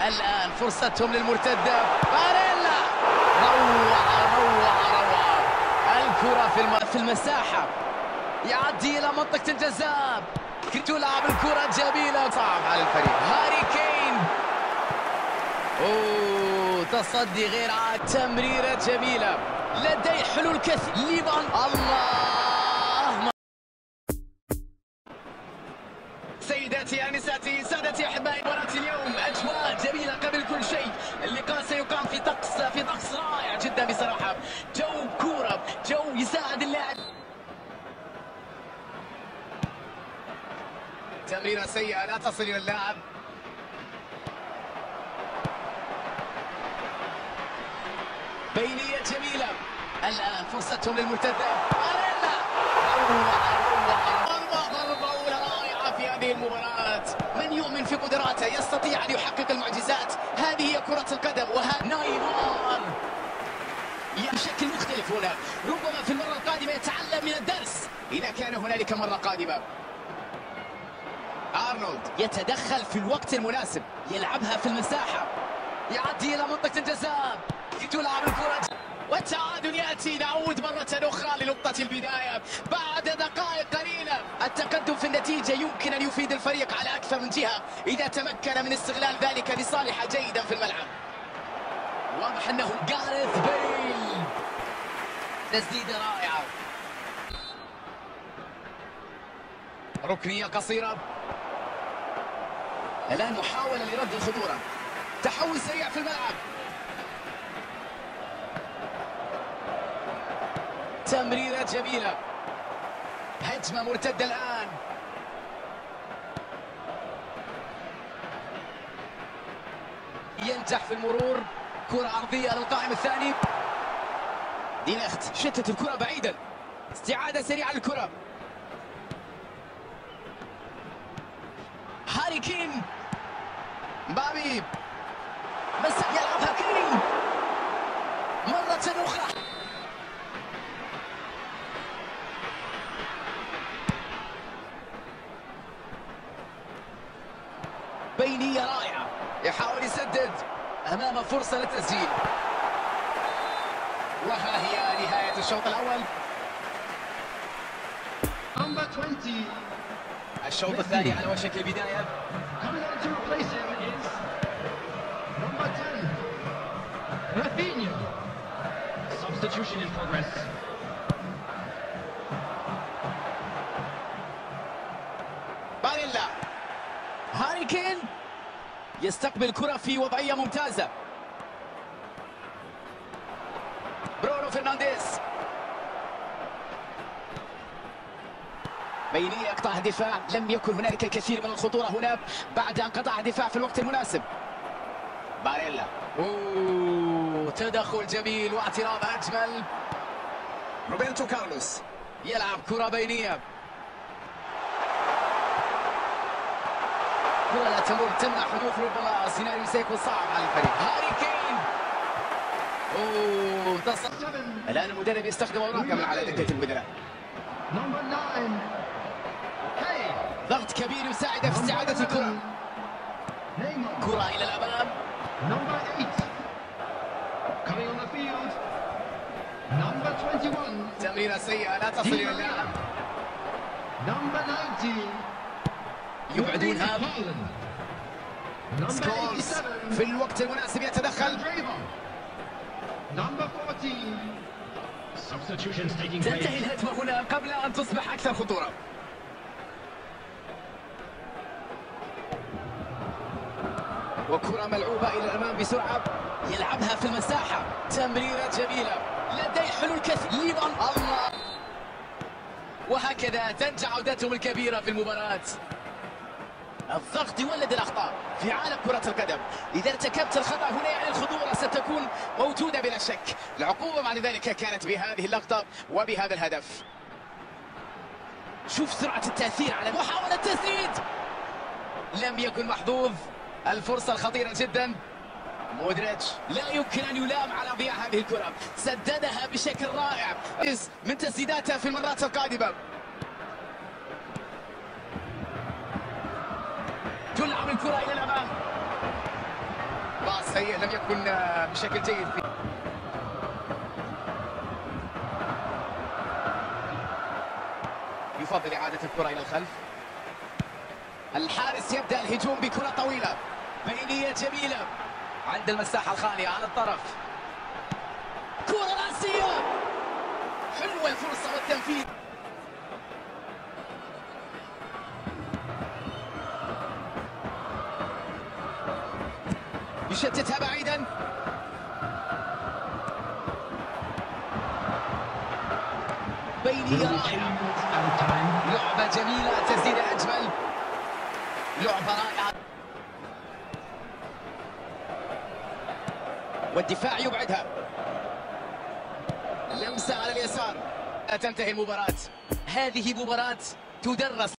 الآن فرصتهم للمرتدة. باريلا، روعة روعة روعة. الكرة في المساحة، يعدي إلى منطقة الجزاء، تلعب الكرة جميلة، صعب على الفريق. هاري كين، تصدي غير عاد، تمريرة جميلة، لديه حلول كثيرة. ليفان، الله. سيداتي انساتي سادتي احبائي، مباراة اليوم اجواء جميلة قبل كل شيء. اللقاء سيقام في طقس رائع جدا بصراحة، جو كورة، جو يساعد اللاعب. تمريرة سيئة لا تصل الى اللاعب. بينية جميلة، الآن فرصتهم للمرتدة. باريلا، ضربة أولى رائعة في هذه المباراة. من يؤمن في قدراته يستطيع أن يحقق المعجزات. هذه هي كرة القدم. نايمار بشكل مختلف هنا، ربما في المرة القادمة يتعلم من الدرس إذا كان هنالك مرة قادمة. أرنولد يتدخل في الوقت المناسب، يلعبها في المساحة، يعدي إلى منطقة الجزاء، تلعب الكرة والتعادل يأتي. نعود مرة أخرى لنقطة البداية بعد دقائق قليلة. التقدم في النتيجة يمكن أن يفيد الفريق على أكثر من جهة إذا تمكن من استغلال ذلك لصالحه جيدا في الملعب. واضح أنه جاريث بيل، تسديدة رائعة، ركنية قصيرة. الآن محاولة لرد الخطورة، تحول سريع في الملعب، تمريرة جميلة، هجمة مرتدة الآن. ينجح في المرور، كرة أرضية للقائم الثاني. ديليخت شتت الكرة بعيدا، استعادة سريعة للكرة. هاري كين، مبابي، بس يلعبها كين مرة أخرى. بينية رائعة، يحاول يسدد، أمام فرصة للتسجيل. وها هي نهاية الشوط الأول. الشوط الثاني على وشك البداية. باريلا، هاري كين يستقبل الكرة في وضعية ممتازة. برونو فرنانديز، بينية يقطع الدفاع. لم يكن هنالك الكثير من الخطورة هنا بعد أن قطع الدفاع في الوقت المناسب. باريلا، تدخل جميل واعتراض أجمل. روبرتو كارلوس يلعب كرة بينية، كرة لا تمر، تمنع حدوث ربما سيناريو سيكون صعب على الفريق. هاري كين، الآن المدرب يستخدم أوراقه من على دكة البدلاء. ضغط كبير يساعد في استعادة الكرة. كرة إلى الأمام. تمريرة سيئة لا تصل إلى اللاعب. يبعدونها. سكولز في الوقت المناسب يتدخل. تنتهي الهجمة هنا قبل أن تصبح أكثر خطورة. وكرة ملعوبة إلى الأمام بسرعة، يلعبها في المساحة، تمريرة جميلة، لديه حلول كثيرة. ليفان، الله. وهكذا تنجح عودتهم الكبيرة في المباراة. الضغط يولد الأخطاء في عالم كرة القدم. إذا ارتكبت الخطأ هنا يعني الخطورة ستكون موجودة بلا شك. العقوبة بعد ذلك كانت بهذه اللقطة وبهذا الهدف. شوف سرعة التأثير على محاولة تسديد، لم يكن محظوظ. الفرصة الخطيرة جدا. مودريتش لا يمكن أن يلام على ضياع هذه الكرة، سددها بشكل رائع من تسديداته في المرات القادمة. تلعب الكرة إلى الأمام. سيء، لم يكن بشكل جيد فيه. يفضل إعادة الكرة إلى الخلف. الحارس يبدأ الهجوم بكرة طويلة بينية جميلة عند المساحة الخالية على الطرف. كرة رأسية حلوة الفرصة والتنفيذ. يشتتها بعيدا. بينية رائعة، لعبة جميلة، تسديد أجمل، لعبة رائعة، والدفاع يبعدها. لمسة على اليسار. تنتهي المباراة. هذه مباراة تدرس.